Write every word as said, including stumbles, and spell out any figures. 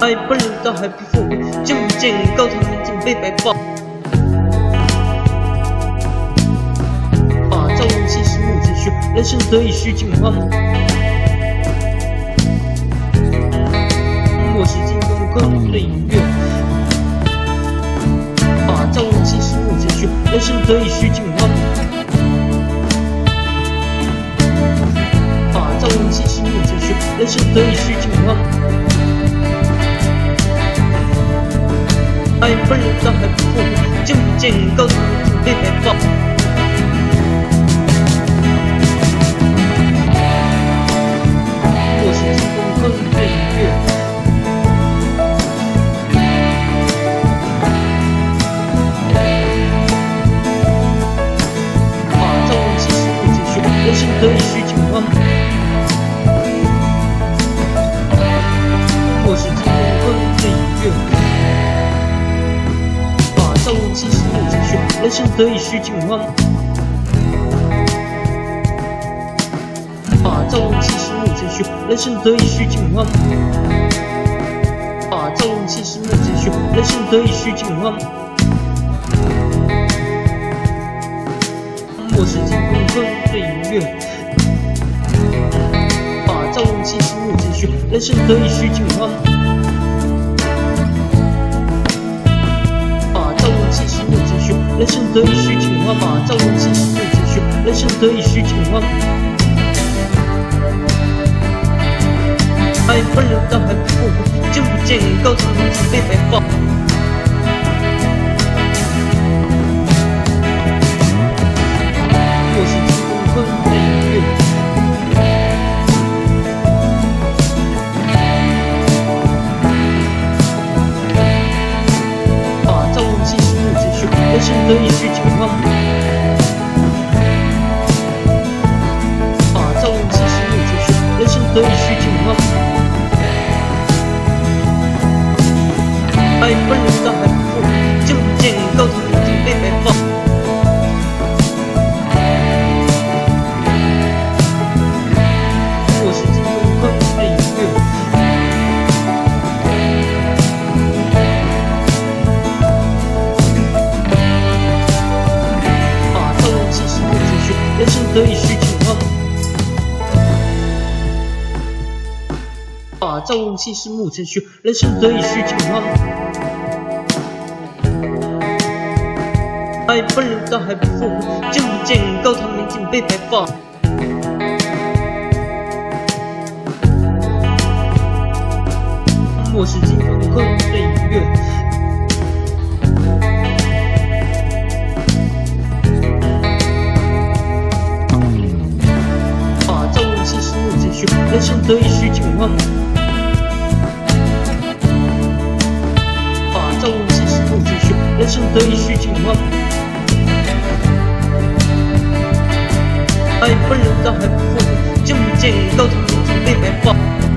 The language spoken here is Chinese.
爱不如到还不复活，就见高堂民警被白发。把赵武气是木子虚，人生得以虚惊慌。我是金光坤对音乐。把赵武气是木子虚，人生得以虚惊慌。把赵武气是木子虚，人生得以虚惊慌。 爱不如到还不复活，就见高堂民警被白发。我是金光坤对音乐。把赵武气是木子虚，人生得以虚惊慌。我是金光坤对音乐。 赵武气是木子虚，人生得以虚惊慌。把赵武气是木子虚，人生得以虚惊慌。把赵武气是木子虚，人生得以虚惊慌。我是金光坤对音乐。把赵武气是木子虚，人生得以虚惊慌。 人生得以虚惊慌，把赵武气是木子虚，人生得以虚惊慌。爱不如到还不复活，就见高堂民警被白发。我是金光坤对音乐。把赵武气是木子虚。 人生得以虚惊慌，把赵武气是木子虚，人生得以虚惊慌。爱不如到还不复活，就见高堂民警被白发。我是金光坤对音乐。 人生得以虚惊慌，把赵武气是木子虚，人生得以虚惊慌。爱不如到还不复活，就见高堂民警被白发。我是金光坤对音乐。 人生得以虚惊慌，把赵武气是木子虚，人生得以虚惊慌。爱不如到还不复活，就见高堂民警被白发。